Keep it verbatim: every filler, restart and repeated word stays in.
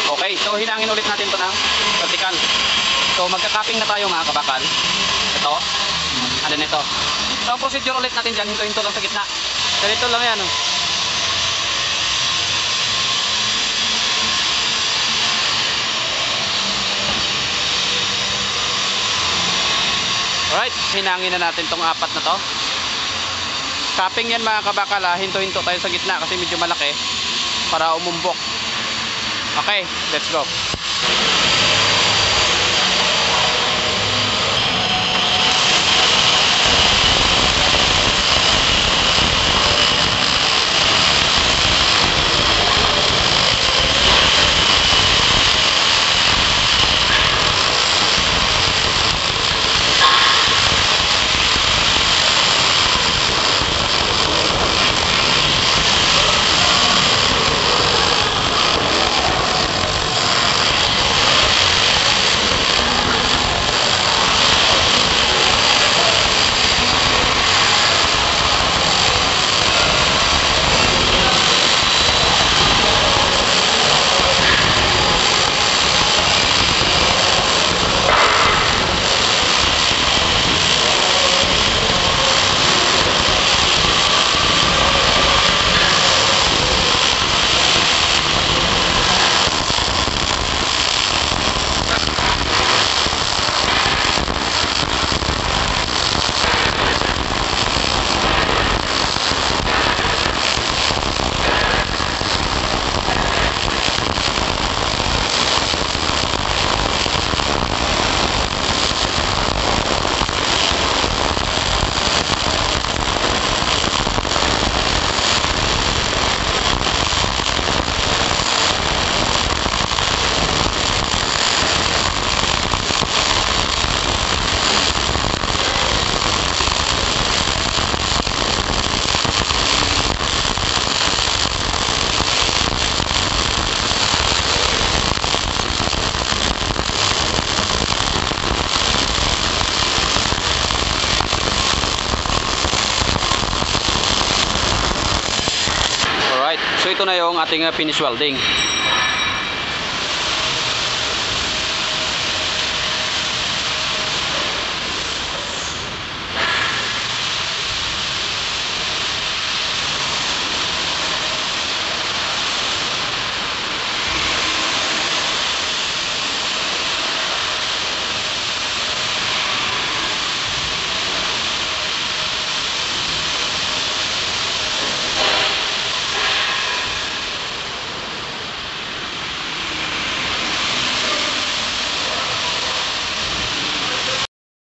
Okay, so hinangin ulit natin to ng vertical. So magka-cupping na tayo mga kabakal. Ito, ano nito. So ang procedure ulit natin dyan, hinto-hinto lang sa gitna. Ganito lang yan. Oh. Alright, hinangin na natin tong apat na to. Cupping yan mga kabakal, hinto-hinto tayo sa gitna kasi medyo malaki para umumbok. Okay, let's go. So ito na yung ating finish welding.